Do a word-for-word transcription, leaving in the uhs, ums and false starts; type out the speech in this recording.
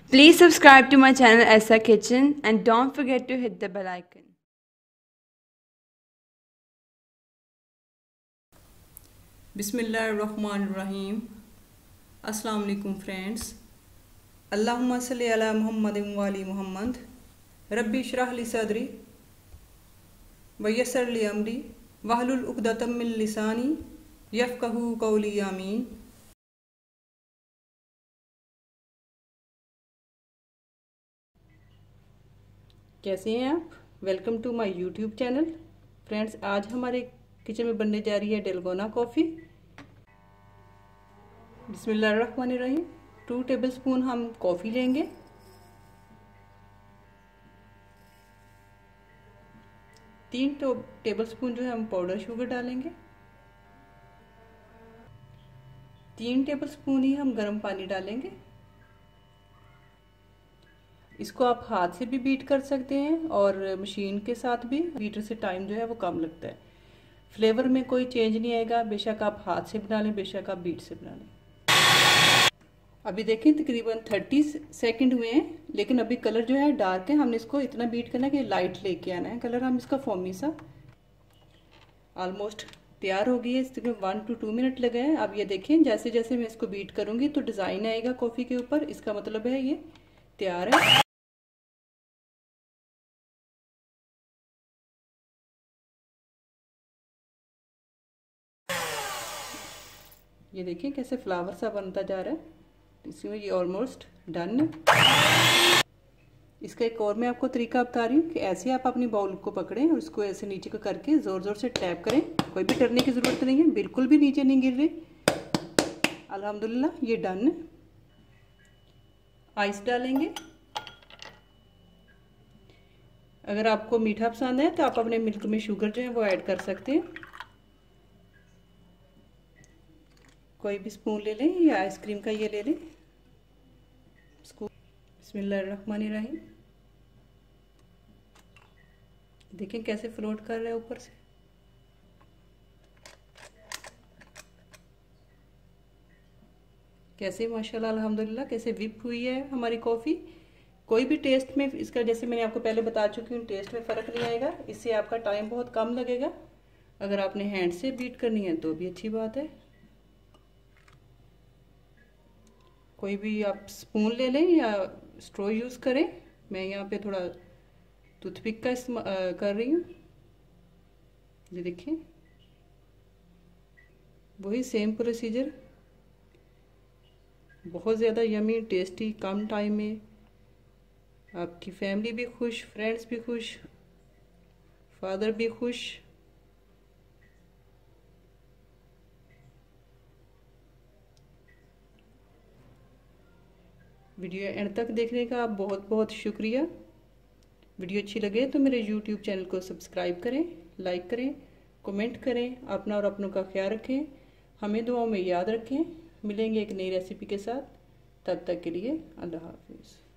Please subscribe to my channel Essa Kitchen and don't forget to hit the bell icon. बिस्मिल्लाहिर्रहमानिर्रहीम। अस्सलाम वालेकुम friends. अल्लाहुम्मा सल्ली अला मुहम्मद व आलि मुहम्मद। रब्बी इश्रह ली सदरी व यस्सिर ली अमरी वहलुल उक़दतम मिन लिसानी यफ़क़हू क़ौली आमीन। कैसे हैं आप? Welcome to my YouTube channel. Friends, आज हमारे किचन में बनने जा रही है डेलगोना कॉफ़ी। बिस्मिल्लाहिर्रहमानिर्रहीम। टू टेबलस्पून हम कॉफ़ी लेंगे। तीन तो टेबलस्पून जो है हम पाउडर शुगर डालेंगे। तीन टेबलस्पून ही हम गर्म पानी डालेंगे। इसको आप हाथ से भी बीट कर सकते हैं और मशीन के साथ भी। बीटर से टाइम जो है वो कम लगता है। फ्लेवर में कोई चेंज नहीं आएगा, बेशक आप हाथ से बना लें, बेशक आप बीट से बना लें। अभी देखें तकरीबन तीस सेकंड हुए हैं, लेकिन अभी कलर जो है डार्क है। हमने इसको इतना बीट करना है कि लाइट लेके आना है कलर। हम इसका फोमी सा ऑलमोस्ट तैयार हो गई है। इसमें वन टू टू मिनट लगे हैं। अब ये देखें, जैसे जैसे मैं इसको बीट करूंगी तो डिजाइन आएगा कॉफी के ऊपर। इसका मतलब है ये तैयार है। ये देखिए कैसे फ्लावर सा बनता जा रहा है। इसमें ये ऑलमोस्ट डन है। इसका एक और मैं आपको तरीका बता रही हूँ कि ऐसे आप अपनी बाउल को पकड़ें और उसको ऐसे नीचे को करके ज़ोर ज़ोर से टैप करें। कोई भी डरने की ज़रूरत नहीं है, बिल्कुल भी नीचे नहीं गिर रही। अल्हम्दुलिल्लाह ये डन है। आइस डालेंगे। अगर आपको मीठा पसंद है तो आप अपने मिल्क में शुगर जो है वो ऐड कर सकते हैं। कोई भी स्पून ले लें या आइसक्रीम का ये ले लें स्पून। बिस्मिल्लाहिर्रहमानिर्रहीम। देखें कैसे फ्लोट कर रहा है ऊपर से। कैसे माशाल्लाह अल्हम्दुलिल्लाह कैसे विप हुई है हमारी कॉफ़ी। कोई भी टेस्ट में इसका, जैसे मैंने आपको पहले बता चुकी हूँ, टेस्ट में फ़र्क नहीं आएगा। इससे आपका टाइम बहुत कम लगेगा। अगर आपने हैंड से बीट करनी है तो भी अच्छी बात है। कोई भी आप स्पून ले लें या स्ट्रॉ यूज़ करें। मैं यहाँ पे थोड़ा टूथपिक का इस्तेमाल कर रही हूँ। ये देखिए वही सेम प्रोसीजर। बहुत ज़्यादा यमी टेस्टी, कम टाइम में। आपकी फैमिली भी खुश, फ्रेंड्स भी खुश, फादर भी खुश। वीडियो एंड तक देखने का आप बहुत बहुत शुक्रिया। वीडियो अच्छी लगे तो मेरे यूट्यूब चैनल को सब्सक्राइब करें, लाइक करें, कमेंट करें। अपना और अपनों का ख्याल रखें। हमें दुआओं में याद रखें। मिलेंगे एक नई रेसिपी के साथ। तब तक के लिए अल्लाह हाफिज़।